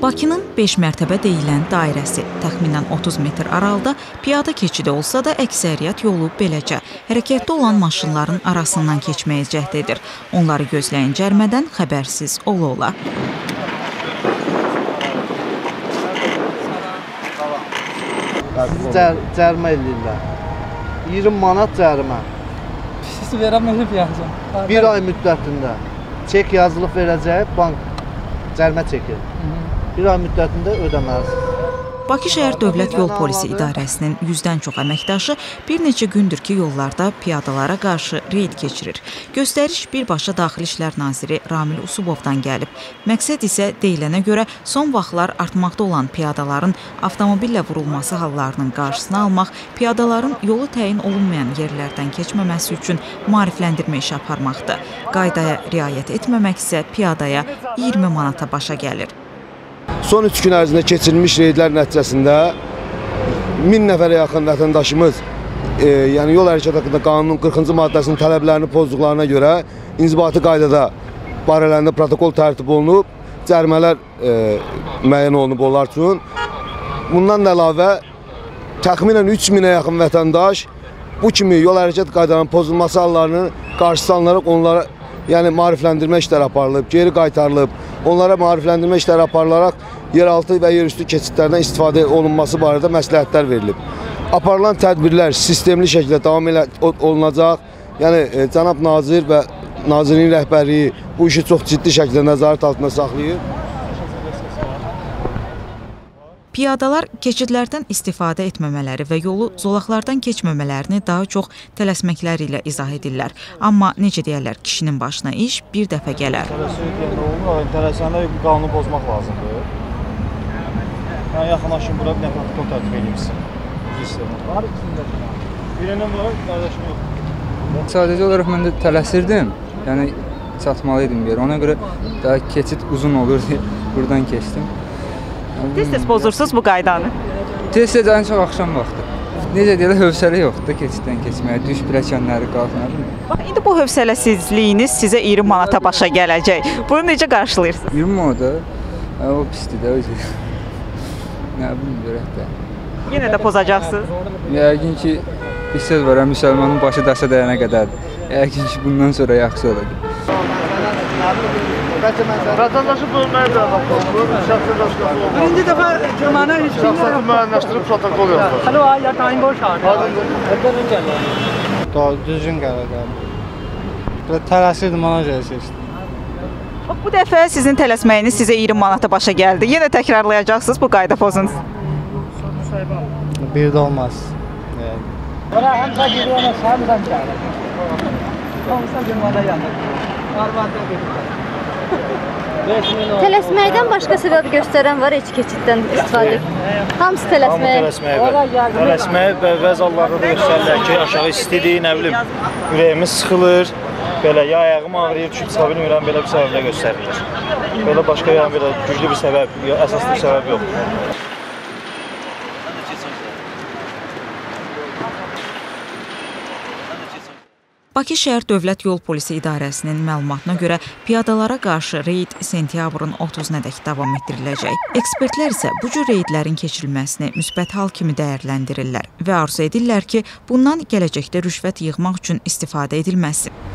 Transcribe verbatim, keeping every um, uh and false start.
Bakının beş mərtəbə deyilən dairəsi təxminən otuz metr aralıda piyada keçidi olsa da əksəriyyət yolu beləcə hərəkətdə olan maşınların arasından keçməyə cəhd edir. Onları gözləyən cərmədən xəbərsiz ola-ola. Cər, cərmə eləyirlər. iyirmi manat cərimə. Siz verəməyib yazım. Bir ay müddətində çek yazılıb verəcək, bank cərimə çəkir. Bir ay müddətində ödəməlisiniz. Bakı şəhər Dövlət Yol Polisi İdarəsinin yüzdən çox əməkdaşı bir neçə gündür ki, yollarda piyadalara qarşı reyd keçirir. Göstəriş birbaşa Daxili İşlər Naziri Ramil Usubovdan gəlib. Məqsəd isə deyilənə görə son vaxtlar artmaqda olan piyadaların avtomobillə vurulması hallarının qarşısını almaq, piyadaların yolu təyin olunmayan yerlərdən keçməməsi üçün maarifləndirmə işi aparmaqdır. Qaydaya riayət etməmək isə piyadaya iyirmi manata başa gəlir. Son üç gün ərzində keçirilmiş reydlər nəticəsində min nəfərə yaxın vətəndaşımız e, yəni yol hərəkəti haqqında qanunun qırxıncı maddəsinin tələblərini pozduqlarına görə inzibati qaydada barələrində protokol tərtib olunub, cərimələr e, müəyyən olunub onlar üçün. Bundan da əlavə təxminən üç minə yaxın vətəndaş bu kimi yol hərəkət qaydalarının pozulması hallarının qarşısı alınaraq onlara yəni maarifləndirmə işləri aparılıb, geri qaytarılıb. Onlara maarifləndirmə işləri aparılaraq yeraltı və yerüstü keçidlərdən istifadə olunması barədə məsləhətlər verilib. Aparılan tədbirlər sistemli şəkildə davam olunacaq. Yəni e, cənab nazir və nazirin rəhbərliyi bu işi çox ciddi şəkildə nəzarət altında saxlayır. Piyadalar keçidlərdən istifadə etməmələri və yolu zolaqlardan keçməmələrini daha çox tələsməkləri ilə izah edirlər. Amma necə deyərlər, kişinin başına iş bir dəfə gələr. Tələsəndə qanunu pozmaq lazımdır. Mən yaxınlaşım bura, bir nə protokol tərtib edeyim sizə. Var içində. Birinin var, qardaşım yox. Sadəcə olaraq mən də tələsirdim. Yəni çatmalıydım bir yer. Ona görə daha keçid uzun olur deyə buradan keçdim. Tez-tez pozursunuz bu qaydanı? Tez-tez ən çox axşam vaxtı. Necə deyirlər, hövsələ yoxdur keçiddən keçməyə, düş pilləkənləri qalxmadı. Bax, indi bu hövsələsizliyiniz sizə iyirmi manata başa gələcək. Bunu necə qarşılayırsınız? iyirmi manata? O pisdir də özü. Nə bilim, görək də. Yenə də pozacaqsınız? Yəqin ki, bir söz var, müsəlmanın başı daşa dəyənə qədərdir. Yəqin ki, bundan sonra yaxşı olacaq. Vətəndaşı bölməyə bir adam olsun, şəxsi daşqası olmaz. Birinci dəfə mənə heç kim şəxsi müəyyənləşdirib protokol yoxdur. Hələ o aylar tayin boş ağrı. Həddən gəlir. Daha düzgün gəlir. Tələsirdim, ona görə seçdim. Bax, bu dəfə sizin tələsməyiniz sizə iyirmi manata başa gəldi. Yenə təkrarlayacaqsınız bu qayda pozunuz. Bir də olmaz. Bana həmsə giriyor, səmsən gəlir. Hamısa girmada yanır. Arvadda gedir. Tələsməkdən başqa səbəb göstərən var, heç keçiddən istifadə. Hamısı tələsməyə. Tələsməyə bəzi hallarda da göstərirlər ki, aşağı istidir, nə bilim, ürəyimiz sıxılır, belə ya ayağım ağrıyır, düşüb çıxa bilmirəm, belə bir səbəblə göstərilir. Belə başqa yəni belə güclü bir səbəb, əsaslı bir səbəb yoxdur. Bakı şəhər Dövlət Yol Polisi İdarəsinin məlumatına görə piyadalara qarşı reyd sentyabrın otuzunadək davam etdiriləcək. Ekspertlər isə bu cür reydlərin keçirilməsini müsbət hal kimi dəyərləndirirlər və arzu edirlər ki, bundan gələcəkdə rüşvət yığmaq üçün istifadə edilməsin.